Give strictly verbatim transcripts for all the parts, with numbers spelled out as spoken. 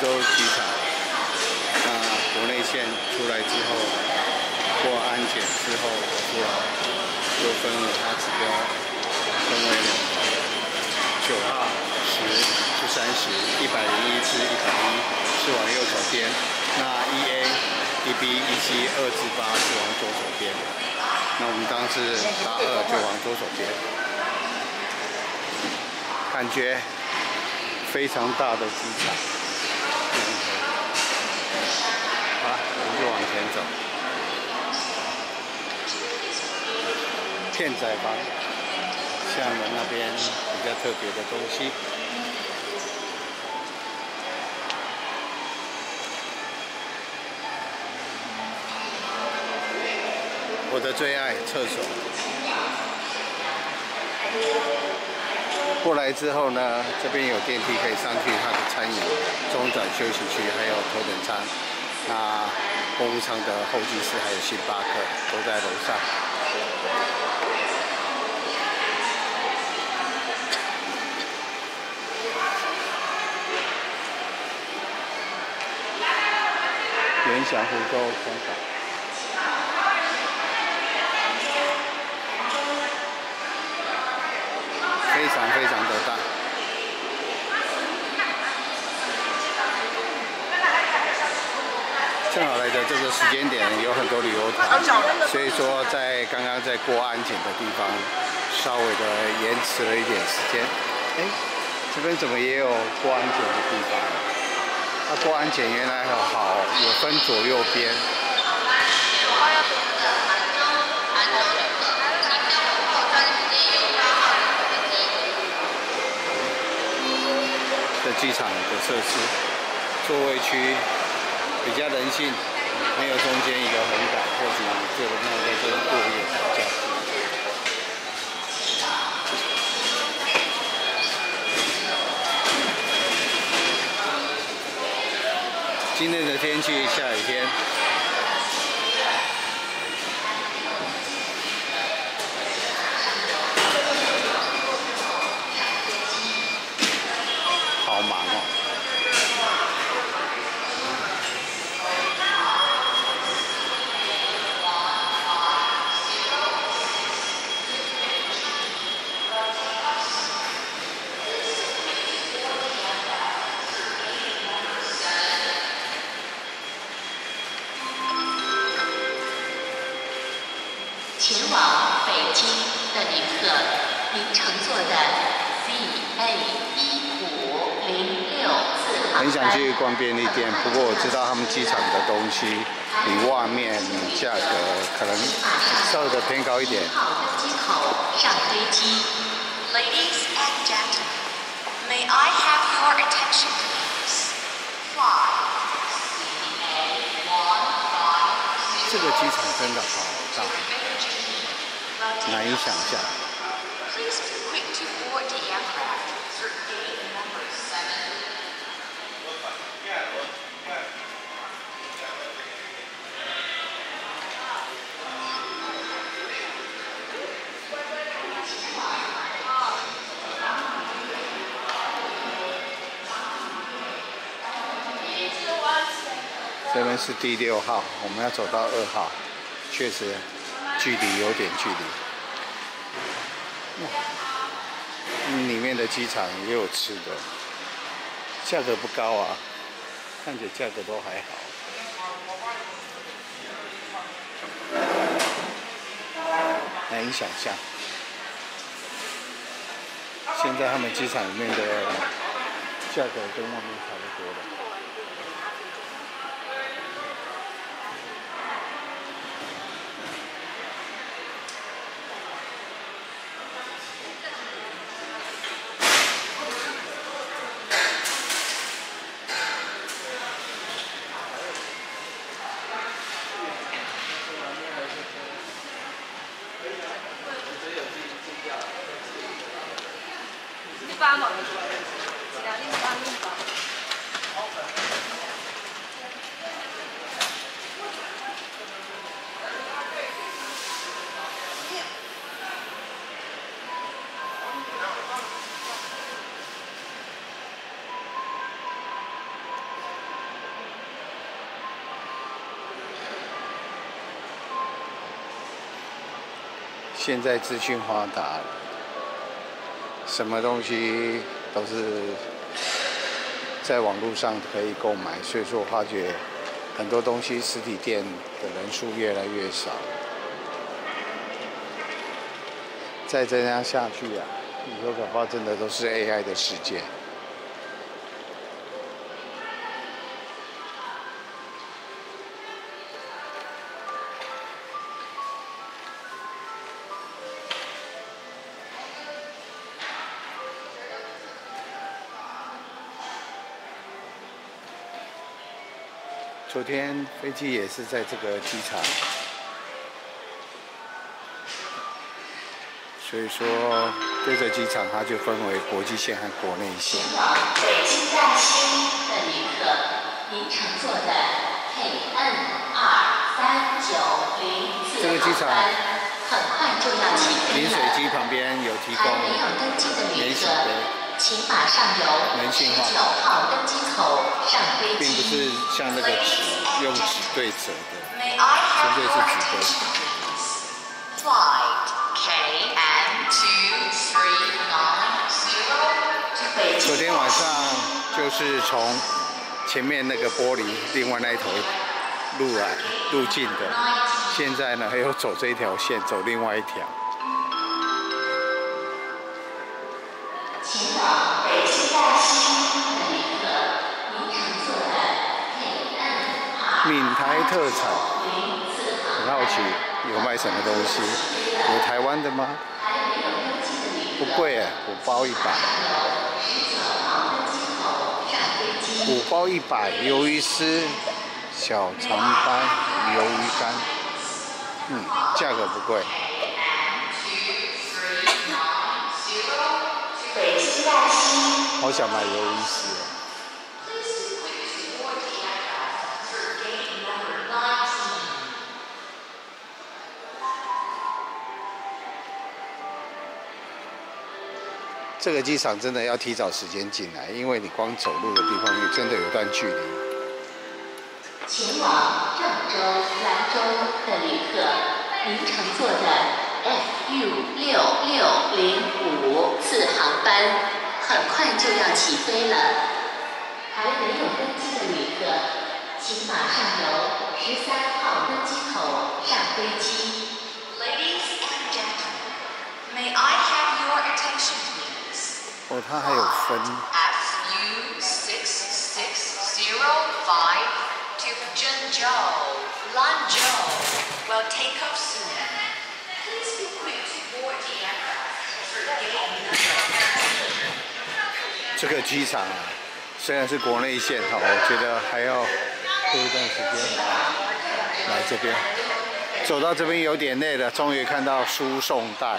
州机场，那国内线出来之后，过安检之后出来，就分了它指标，分为两台，九号、十、是三十、一百零一至一百一是往右手边，那一 A、一 B、一 C 二至八是往左手边，那我们当时八二就往左手边，感觉非常大的机场。 好了，我们就往前走。片仔笆，厦门那边比较特别的东西。我的最爱厕所。过来之后呢，这边有电梯可以上去它的餐饮、中转休息区，还有头等舱。 那公务舱的候机室还有星巴克都在楼上。联想湖州香港，非常非常的大。 正好来的这个时间点，有很多旅游团，所以说在刚刚在过安检的地方，稍微的延迟了一点时间。哎，这边怎么也有过安检的地方？那过安检原来好，有分左右边。这机场的设施，座位区。 比较人性，没有中间一个横杆，或者这个那个跟过夜吵架。今天的天气下雨天，好忙哦。 前往北京的旅客，您乘坐的 Z A 一五零六次航班。 很想去逛便利店，不过我知道他们机场的东西比外面价格可能稍微的偏高一点。 号登机口上飞机。Ladies and gentlemen, may I have your attention, please? Fly. 这个机场真的好大。 难以想象。这边是第六号，我们要走到二号，确实距离有点距离。 嗯，里面的机场也有吃的，价格不高啊，看起来价格都还好。难以想象，现在他们机场里面的价格跟外面差不多了。 八毛，几两零八零八。 现在资讯发达，什么东西都是在网络上可以购买，所以说我发觉很多东西实体店的人数越来越少。再这样下去啊，以后恐怕真的都是 A I 的世界。昨天飞机也是在这个机场，所以说这个机场它就分为国际线和国内线。 前往北京大兴的旅客，您乘坐的 K N 二三九零四航班很快就要起飞了。 饮水机旁边有提供还没有登机的旅客，请马上由十人性化九号登机口上飞机。 并不是像那个纸用纸对折的， May I 纯 have 粹 your 是纸 attention, 杯。 please? Flight K N two three nine zero to 北京。 昨天晚上就是从前面那个玻璃另外那一头路来路径的，现在呢又走这一条线，走另外一条。 前往北京大兴的旅客，您乘坐的 K N 二闽台特产， 零四很好奇有卖什么东西？有台湾的吗？ 还没有登机的旅客， 不贵哎，五包一百。 由十九号登机口上飞机。 五包一百，鱿鱼丝、小长斑、鱿鱼干，嗯，价格不贵。 北京大兴。 好想买鱿鱼丝哦。这个机场真的要提早时间进来，因为你光走路的地方，也真的有段距离。 前往郑州、兰州的旅客，您乘坐的 F U 六六零五次航班很快就要起飞了。还没有登机的旅客，请马上由十三号登机口上飞机。Ladies and gentlemen, may I have your attention, please? 哦，它还有分。 F U six six zero five to Zhengzhou, Lanzhou will take off soon. Please be quick to board the aircraft for gate number. 这个机场啊，虽然是国内线哈，我觉得还要多一段时间来这边。走到这边有点累了，终于看到输送带了。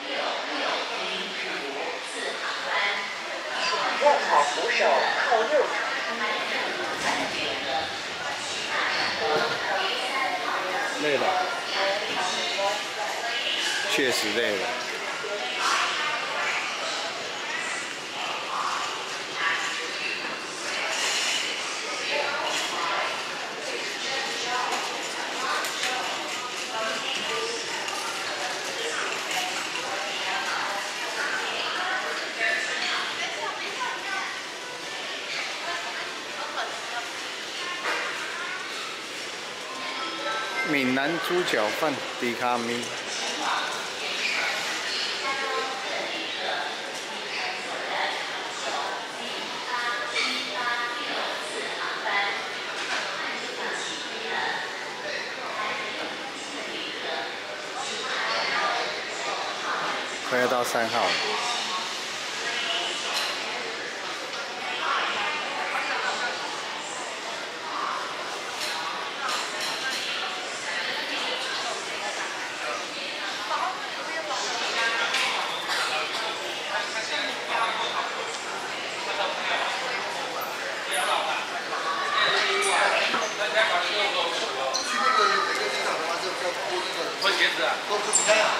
万好扶手靠右侧。 累了，确实累了。闽南猪脚饭，迪卡米。快要到三号了。 脱鞋子啊？脱不开啊？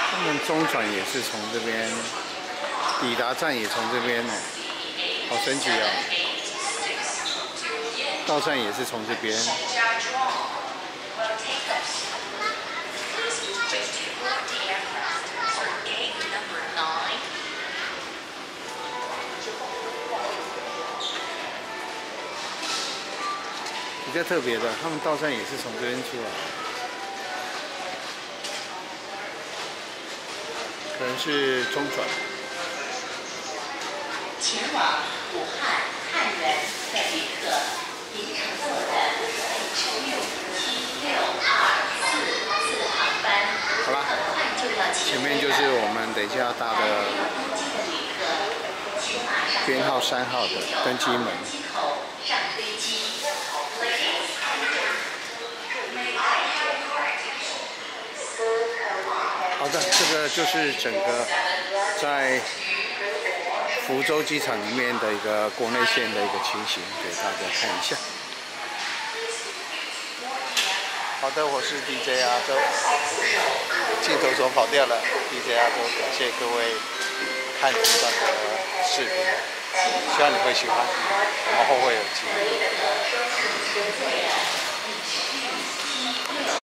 他们中转也是从这边，抵达站也从这边哦，好神奇哦！到站也是从这边。比较特别的，他们到站也是从这边出来，可能是中转。 前往武汉汉源的旅客，您乘坐的 H 六七六二四次航班， 好啦， 很快就要起飞了。 前面就是我们等一下搭的编号三号的登机门。 上飞机。 好的，这个就是整个在福州机场里面的一个国内线的一个情形，给大家看一下。好的，我是 D J 阿周，镜头所跑掉了 ，D J 阿周，感谢各位看这段的视频，希望你会喜欢，我们后会有期。